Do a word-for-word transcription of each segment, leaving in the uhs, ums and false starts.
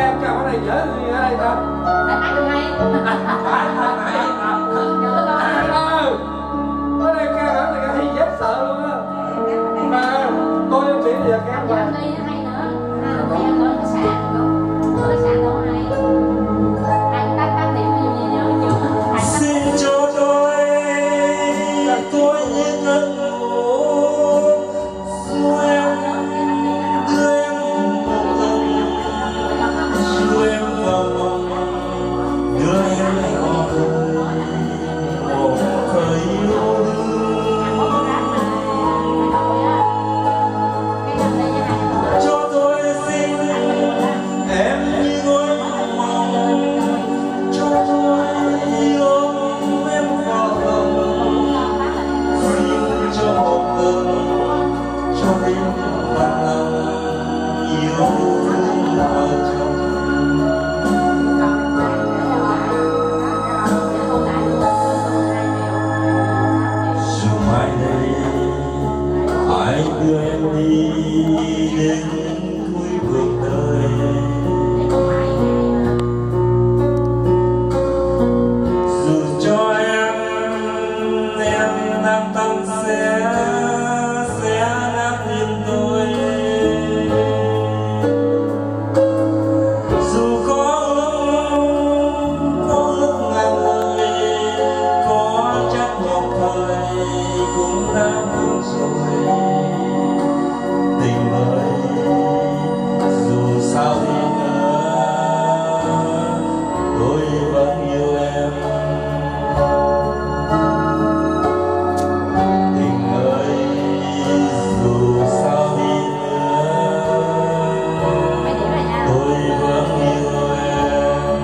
em chào cái này dễ gì ở đây ta? Tại hát được hay. Phải phải phải. Ừ. Ở đây ca bản này ca thi dễ sợ luôn á. Mà tôi không biết giờ ca Giờ mà. đi hay nữa. Bây giờ có cái sàn không? Có cái sàn đâu hay. Anh tắt tắt điểm như gì nhớ chưa? Xin cho tôi tôi như cơn ngủ dù em đưa em dù em vào lòng đưa em vào một thời yêu cho tôi xin em như ngôi mộng cho tôi ôm em vào lòng xin cho một lần cho đến bằng lòng yêu thương vợ chồng dù mai đây ai đưa em đi đến cuối cuộc đời dù cho em em đang tâm sẽ sẽ nát tim tôi dù có ước có ước ngàn lời có trách một thời cũng đã buông rồi tình ơi dù sao đi nữa tôi vẫn yêu em tình ơi dù sao đi nữa tôi vẫn yêu em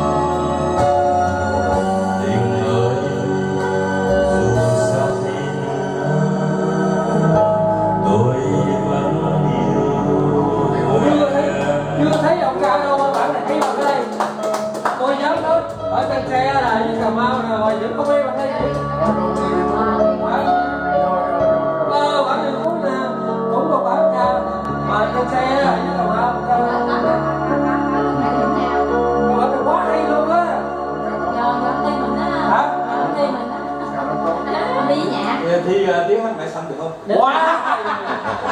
tình ơi dù sao đi nữa tôi vẫn yêu Chưa thấy, em chưa thấy ông ca đâu mà bản này hay bằng đây. Tôi nhớ đó, ở trên xe là với Cà Mau nè, mà vẫn không biết bằng đây. Ờ, bản đường phút nè, cũng một bản ca, mà trên xe là với Cà Mau. Còn bản này quá hay luôn á. Hả? Đi với nhạc. Thi tiếng hát mẹ xanh được không? Quá hay.